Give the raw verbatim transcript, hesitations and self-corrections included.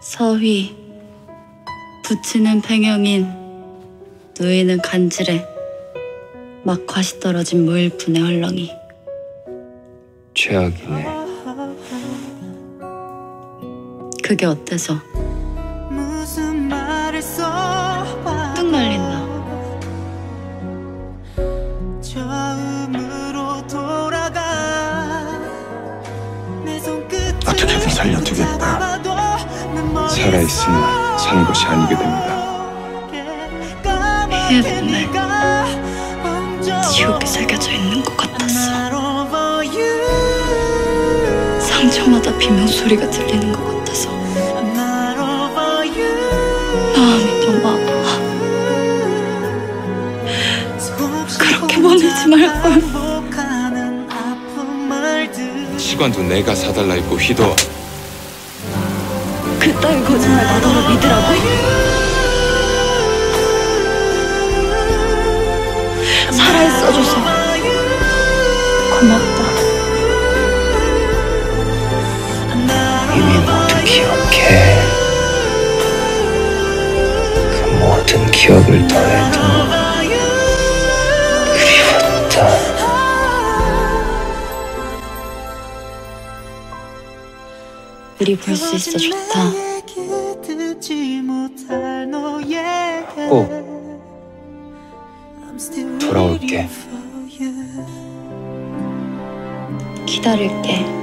서휘, 부치는 팽영인, 누이는 간질해. 막 과시 떨어진 무일푼의 헐렁이. 최악이네. 그게 어때서? 뚝 날린다. 어떻게든 살려두겠다. 살아있으면 사는 것이 아니게 됩니다. 위에 보면 지옥이 새겨져 있는 것 같았어. 상처마다 비명소리가 들리는 것 같아서 마음이 너무 아파. 그렇게 보내지 말걸. 시관도 내가 사달라 했고 휘도 그따위 거짓말 나더러 믿으라고? 살아있어줘서 고맙다. 이미 모두 기억해. 그 모든 기억을 더해도 그리웠다. 우리 볼 수 있어 좋다. 꼭 돌아올게. 기다릴게.